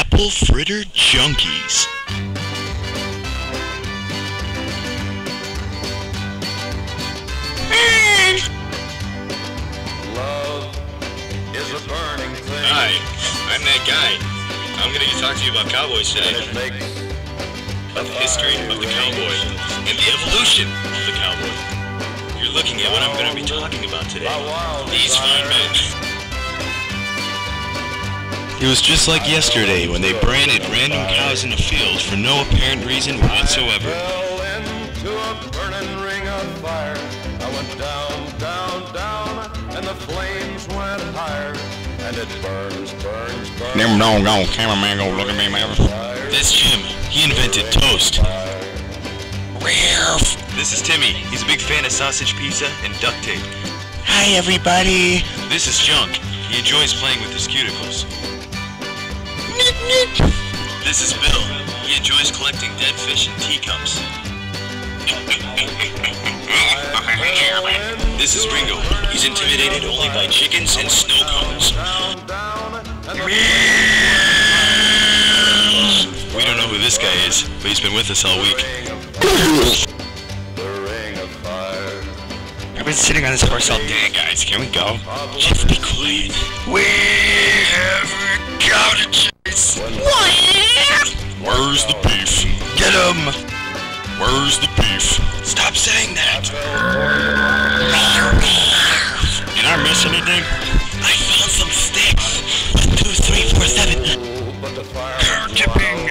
Apple Fritter Junkies. Love is a burning thing. Hi, I'm that guy. I'm gonna talk to you about cowboys today. And it makes About the history of the cowboy and the evolution of the cowboy. You're looking at what I'm gonna be talking about today. These fine men. It was just like yesterday when they branded random cows in the field for no apparent reason whatsoever. fell into a burning ring of fire. I went down, down, down, and the flames went higher. And it burns, burns, burns. Them doggone cameraman gonna look at me, man. That's Jim. He invented toast. This is Timmy. He's a big fan of sausage pizza and duct tape. Hi, everybody. This is Junk. He enjoys playing with his cuticles. This is Bill. He enjoys collecting dead fish in teacups. This is Ringo. He's intimidated only by chickens and snow cones. We don't know who this guy is, but he's been with us all week. I've been sitting on this horse all day, guys. Can we go? Just be quiet. We have got a chase. Where's the beef? Get him! Where's the beef? Stop saying that! Did I miss anything? I found some sticks. 1, 2, 3, 4, 7. Car tipping.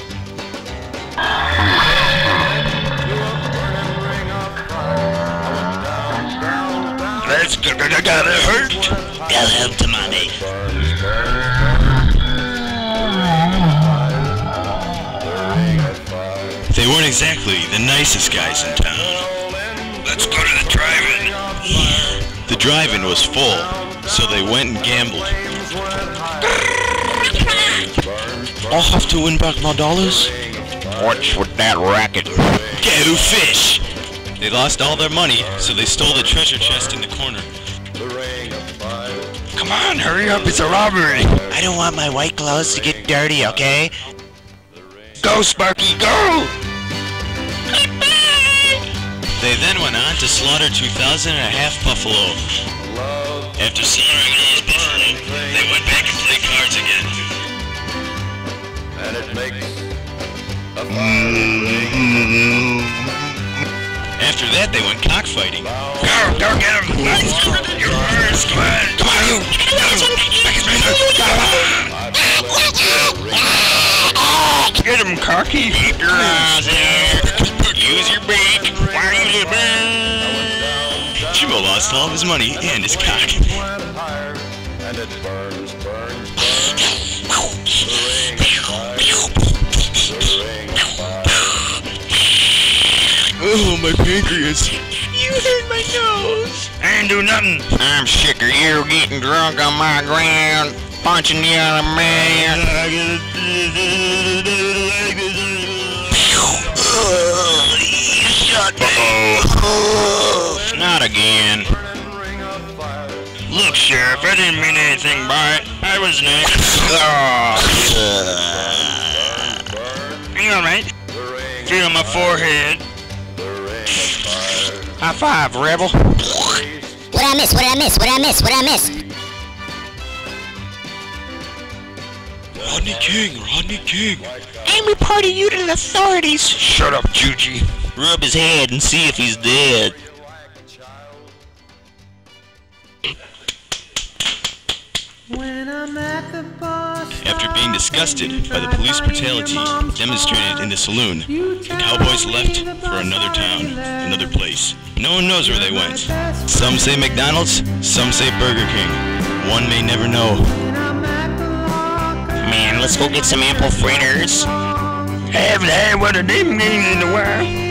That's gonna hurt. Tell him to mommy. They weren't exactly the nicest guys in town. Let's go to the drive-in. Yeah. The drive-in was full, so they went and gambled. I'll have to win back my dollars. What's with that racket? Go fish! They lost all their money, so they stole the treasure chest in the corner. Come on, hurry up, it's a robbery! I don't want my white clothes to get dirty, okay? Go, Sparky, go! They then went on to slaughter 2,000 and a half buffalo. After slaughtering all those buffalo, they went back and played cards again. And it makes a After that, they went cockfighting. Go get him! You're first, come on! Come on, you! Get him, cocky! Keep your eyes there! Use your beak! Jimbo lost all of his money and his cock. and it burns, burns, Oh, my pancreas. You hurt my nose. I didn't do nothing. I'm sick of you getting drunk on my ground, punching the other man. You shot me. Not again. Look, Sheriff, I didn't mean anything by it. I was nice. Are you alright? Feel my forehead. High five, rebel. What I miss? What I miss? What I miss? What I miss? Rodney King, Rodney King. I'm reporting you to the authorities. Shut up, Juji. Rub his head and see if he's dead. After being disgusted by the police brutality demonstrated in the saloon, the cowboys left for another town, another place. No one knows where they went. Some say McDonald's, some say Burger King. One may never know. Man, let's go get some apple fritters. I haven't had one of them games in a while.